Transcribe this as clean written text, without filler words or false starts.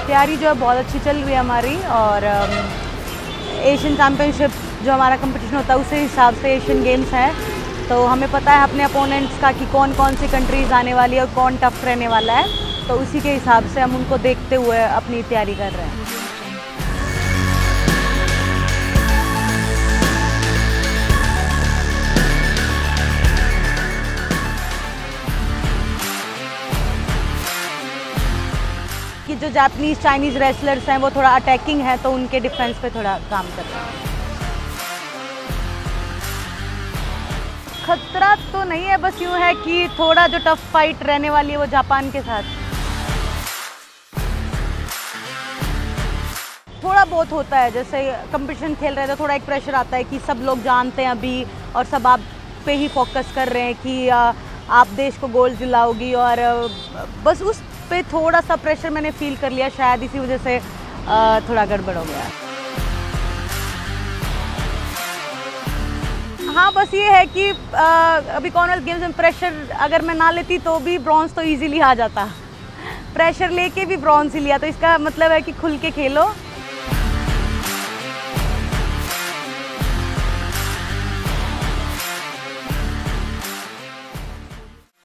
तैयारी जो है बहुत अच्छी चल रही है हमारी, और एशियन चैम्पियनशिप जो हमारा कंपटीशन होता है उसी हिसाब से एशियन गेम्स है, तो हमें पता है अपने अपोनेंट्स का कि कौन कौन सी कंट्रीज़ आने वाली है और कौन टफ रहने वाला है, तो उसी के हिसाब से हम उनको देखते हुए अपनी तैयारी कर रहे हैं। कि जो जापानीज़ चाइनीज़ रेसलर्स हैं वो थोड़ा अटैकिंग है, तो उनके डिफेंस पे थोड़ा काम कर रहे हैं। खतरा तो नहीं है, बस यूँ है कि थोड़ा जो टफ फाइट रहने वाली है वो जापान के साथ थोड़ा बहुत होता है। जैसे कंपटीशन खेल रहे हैं तो थोड़ा एक प्रेशर आता है कि सब लोग जानते हैं अभी और सब आप पे ही फोकस कर रहे हैं कि आप देश को गोल्ड दिलाओगी, और बस उस पे थोड़ा सा प्रेशर मैंने फील कर लिया, शायद इसी वजह से थोड़ा गड़बड़ हो गया। हाँ, बस ये है कि अभी कॉमनवेल्थ गेम्स में प्रेशर अगर मैं ना लेती तो भी ब्रॉन्ज तो इजीली आ जाता, प्रेशर लेके भी ब्रॉन्ज ही लिया, तो इसका मतलब है कि खुल के खेलो